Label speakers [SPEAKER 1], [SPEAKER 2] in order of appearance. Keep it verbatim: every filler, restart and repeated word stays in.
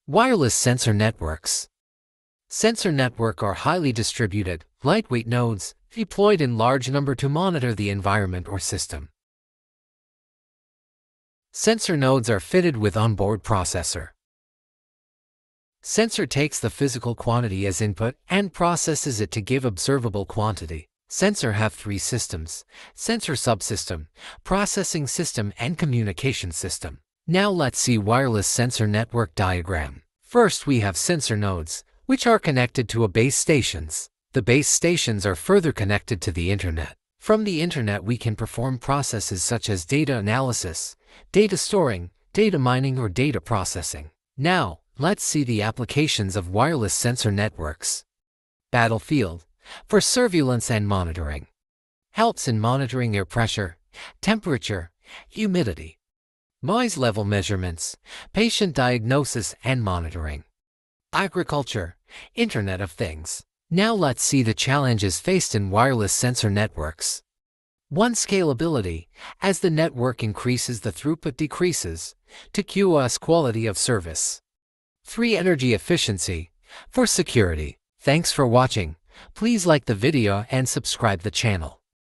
[SPEAKER 1] Wireless sensor networks. Sensor networks are highly distributed, lightweight nodes deployed in large number to monitor the environment or system. Sensor nodes are fitted with onboard processor. Sensor takes the physical quantity as input and processes it to give observable quantity. Sensor have three systems: sensor subsystem, processing system, and communication system. Now let's see wireless sensor network diagram. First we have sensor nodes, which are connected to a base stations. The base stations are further connected to the internet. From the internet we can perform processes such as data analysis, data storing, data mining, or data processing. Now, let's see the applications of wireless sensor networks. Battlefield, for surveillance and monitoring. Helps in monitoring air pressure, temperature, humidity. Noise level measurements, patient diagnosis and monitoring. Agriculture, Internet of Things. Now let's see the challenges faced in wireless sensor networks. one Scalability. As the network increases, the throughput decreases. two Quality of service. three Energy efficiency. For security. Thanks for watching. Please like the video and subscribe the channel.